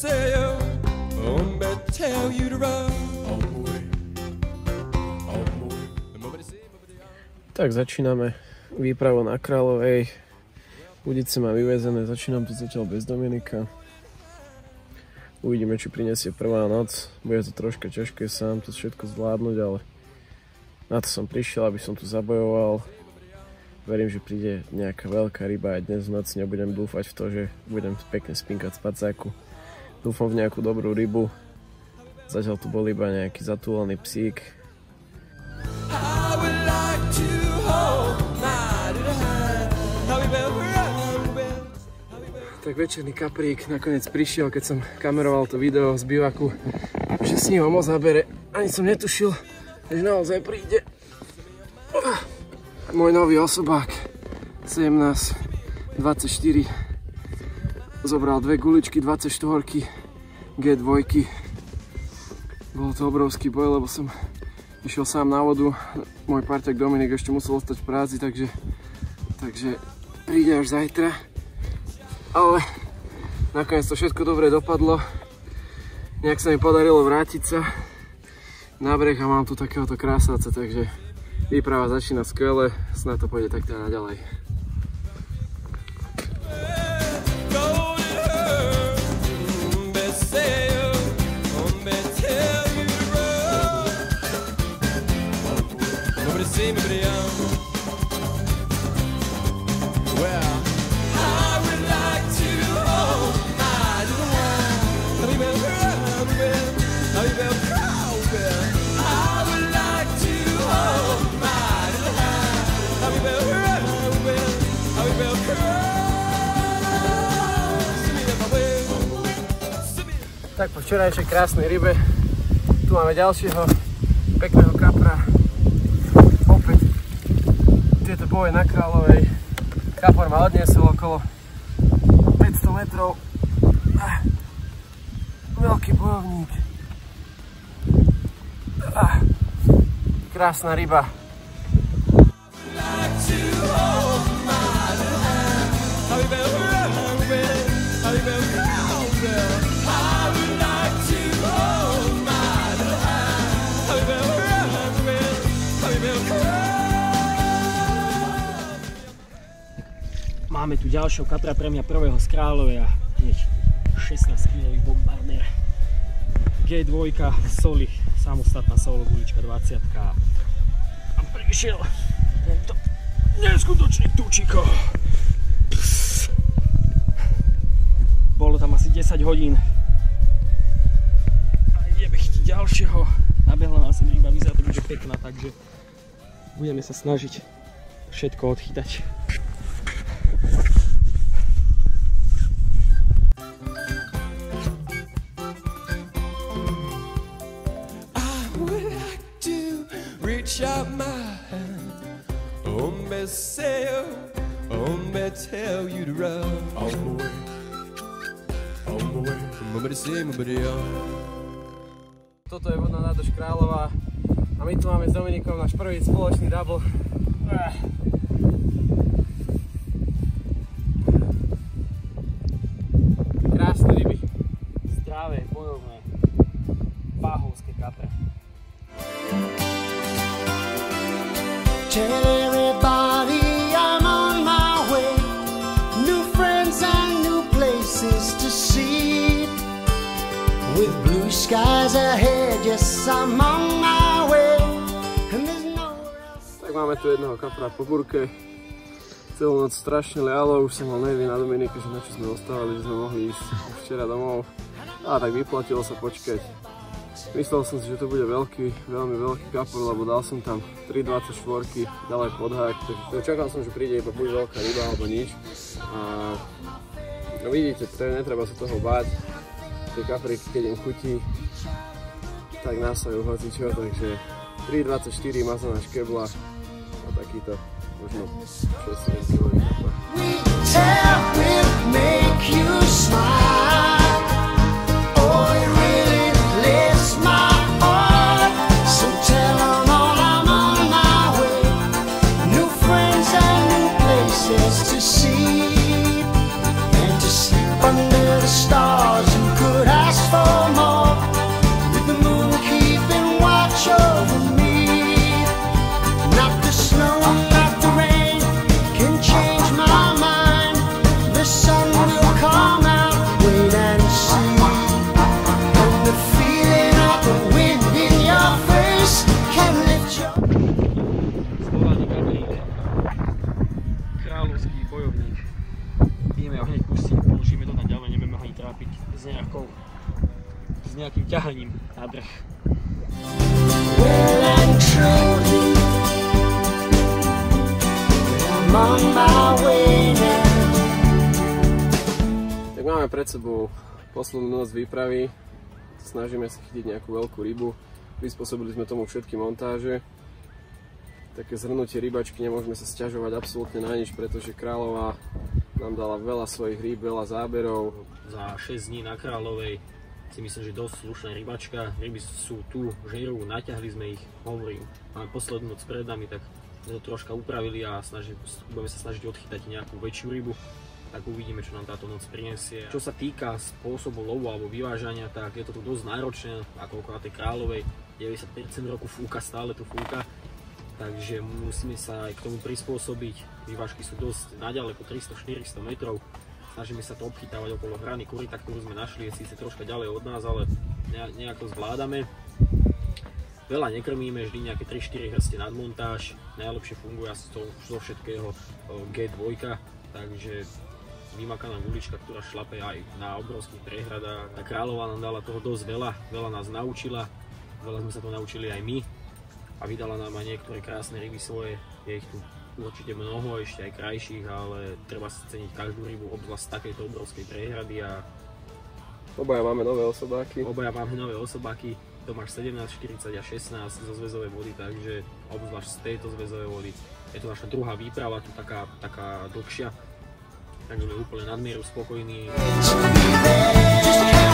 sail, but tell you to run. Tak začíname výpravu na Kráľovej. Udice má vyvezené, začínam tu zatiaľ bez Dominika. Uvidíme, či prinesie prvá noc. Bude to troška ťažké sám to všetko zvládnuť, ale na to som prišiel, aby som tu zabojoval. Verím, že príde nejaká veľká ryba aj dnes v noci. Nebudem dúfať v to, že budem pekne spinkať z pacáku. Dúfam v nejakú dobrú rybu. Zatiaľ tu bol iba nejaký zatúlený psík. Tak večerný kaprík nakoniec prišiel, keď som kameroval to video z bivaku, že s ním ho moc zabere. Ani som netušil, že naozaj príde. Môj nový osobák 17-24 zobral dve guličky 24 G2. Bol to obrovský boj, lebo som išiel sám na vodu. Môj parťák Dominik ešte musel ostať v práci, takže príde až zajtra. Ale nakoniec to všetko dobre dopadlo. Nejak sa mi podarilo vrátiť sa na breh a mám tu takéhoto krásáca, takže výprava začína skvele, snad to pôjde takto naďalej. Tak po včerajšej krásnej rybe tu máme ďalšieho pekného kapra. Opäť tieto boje na Kráľovej. Kapor ma odniesol okolo 500 metrov. Veľký bojovník. Krásna ryba. Máme tu ďalšieho kapra pre mňa prvého z Kráľovej a hneď 16-kilový bombardér. G2 soli, samostatná solo gulička 20 a prišiel tento neskutočný tučíko. Bolo tam asi 10 hodín a ideme chytiť ďalšieho. Nabehla nás ryba, vyzerá to bude pekná, takže budeme sa snažiť všetko odchytať. Reach out my hand, sail, tell you to run. Toto je vodná nádrž Kráľová a my tu máme s Dominikom náš prvý spoločný double. Krásne ryby. Zdravé, bojovné, váhovské kapre. Tell everybody I'm on my way. New friends and new places to see. With blue skies ahead, yes, I'm on my way. And there's nowhere else. Tak máme tu jedného kapra po burke. Celú noc strašne lialo, už som mal nervy na Dominika, že na čo sme ostávali, že sme mohli ísť včera domov. A tak vyplatilo sa počkať. Myslel som si, že to bude veľmi veľký kapor, lebo dal som tam 3,24 ďalej podhák, takže čakal som, že príde iba buď veľká ryba alebo nič. A no vidíte, netreba sa toho báť, tie kapríky, keď im chutí, tak násajú hocičo, takže 3,24 mazaná škebla a takýto možno 6-7 kg kapor. To see and to sleep under the stars, and could I s nejakým ťahaním na breh. Well and truly, I'm on my way now. Tak máme pred sebou poslednú noc výpravy. Snažíme sa chytiť nejakú veľkú rybu. Prispôsobili sme tomu všetky montáže. Také zhrnutie rybačky, nemôžeme sa sťažovať absolútne na nič, pretože Kráľová nám dala veľa svojich rýb, veľa záberov. Za 6 dní na Kráľovej si myslím, že dosť slušná rybačka. Ryby sú tu, žerú, naťahli sme ich, hovorím. Máme poslednú noc pred nami, tak sme to troška upravili a budeme sa snažiť odchytať nejakú väčšiu rybu. Tak uvidíme, čo nám táto noc prinesie. Čo sa týka spôsobu lovu alebo vyvážania, tak je to tu dosť náročné, ako okolo tej Kráľovej. 90% roku fúka, stále tu fúka. Takže musíme sa aj k tomu prispôsobiť. Vyvážky sú dosť naďaleko, 300-400 metrov. Snažíme sa to obchytávať okolo hrany koryta, ktorú sme našli. Je síce troška ďalej od nás, ale nejako zvládame. Veľa nekrmíme, vždy nejaké 3-4 hrste nad montáž. Najlepšie funguje asi zo všetkého G2, takže vymakaná gulička, ktorá šlape aj na obrovských prehradách. Tá Kráľová nám dala toho dosť veľa nás naučila. Veľa sme sa to naučili aj my. A vydala nám aj niektoré krásne ryby svoje, je ich tu určite mnoho, ešte aj krajších, ale treba si ceniť každú rybu, obzvlášť z takejto obrovskej prehrady. A Obaja máme nové osobáky. Tomáš 17, 40 a 16 zo zväzovej vody, takže obzvlášť z tejto zväzovej vody. Je to naša druhá výprava, tu taká dlhšia, takže sme úplne nadmieru spokojní.